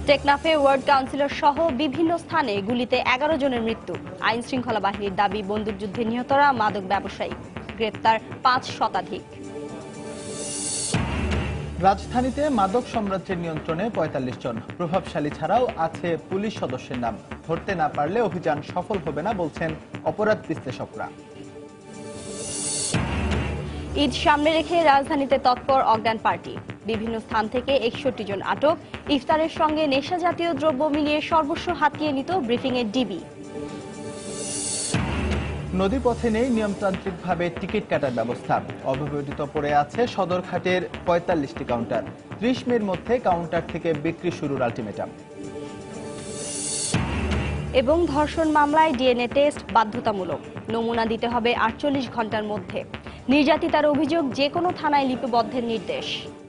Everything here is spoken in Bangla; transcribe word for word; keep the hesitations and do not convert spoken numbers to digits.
টেকনাফে ওয়ার্ড কাউন্সিলর সহ বিভিন্ন স্থানে গুলিতে এগারো জনের মৃত্যু। আইন শৃঙ্খলা বাহিনীর দাবি, বন্দুকযুদ্ধে নিহতরা মাদক ব্যবসায়ী। গ্রেপ্তার পাঁচ শতাধিক। রাজধানীতে মাদক সাম্রাজ্যের নিয়ন্ত্রণে পঁয়তাল্লিশ জন। প্রভাবশালী ছাড়াও আছে পুলিশ সদস্যের নাম। ধরতে না পারলে অভিযান সফল হবে না বলছেন অপরাধ বিশ্লেষকরা। ঈদ সামনে রেখে রাজধানীতে তৎপর অজ্ঞান পার্টি। বিভিন্ন স্থান থেকে একষট্টি জন আটক। ইফতারের সঙ্গে নেশা জাতীয় দ্রব্য মিলিয়ে সর্বস্ব হাতিয়ে নিত ব্রিফিংয়ে ডিবি। নদীপথে নেই নিয়মতান্ত্রিকভাবে টিকিট কাটার ব্যবস্থা। অব্যবহৃত পড়ে আছে সদরঘাটের পঁয়তাল্লিশটি কাউন্টার। ত্রিশ মের মধ্যে কাউন্টার থেকে বিক্রি শুরুর আলটিমেটাম। এবং ধর্ষণ মামলায় ডিএনএ টেস্ট বাধ্যতামূলক। নমুনা দিতে হবে আটচল্লিশ ঘন্টার মধ্যে। নির্যাতিতার অভিযোগ, যে কোনো থানায় লিপিবদ্ধের নির্দেশ।